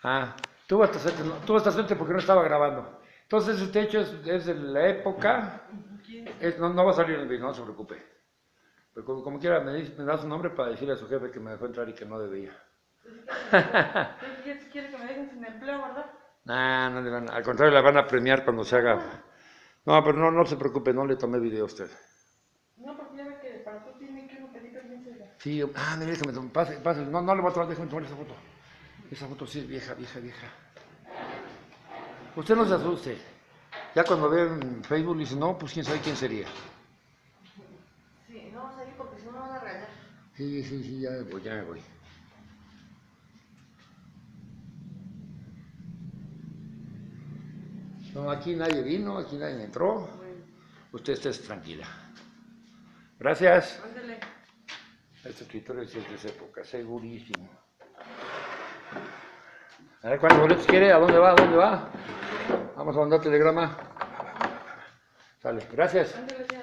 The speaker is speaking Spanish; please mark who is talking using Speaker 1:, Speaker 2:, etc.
Speaker 1: Ah, tuvo hasta suerte porque no estaba grabando. Entonces, este hecho es de la época. No va a salir en el video, no se preocupe. Pero como quiera, me da su nombre para decirle a su jefe que me dejó entrar y que no debía.
Speaker 2: ¿Qué quiere que me dejen sin empleo, verdad?
Speaker 1: Nah, no le van, al contrario, la van a premiar cuando se haga. No, pero no se preocupe, no le tomé video a usted.
Speaker 2: No, porque ya ve que para tú tiene que uno pedir permiso ya.
Speaker 1: Sí, mire, déjame tomar, pase, no le voy a tomar, déjame tomar esa foto. Esa foto sí es vieja. Usted no se asuste. Ya cuando ve en Facebook dice, no, pues quién sabe quién sería.
Speaker 2: Sí, no vas a ir porque si no me van a regañar.
Speaker 1: Sí, ya me voy. No, aquí nadie vino, aquí nadie entró.
Speaker 2: Bueno,
Speaker 1: Usted esté tranquila. Gracias.
Speaker 2: ándale.
Speaker 1: Este escritorio sí es de esa época, segurísimo. A ver cuántos boletos quiere, ¿a dónde va? Vamos a mandar telegrama. Sale, gracias.
Speaker 2: Ándale, ya.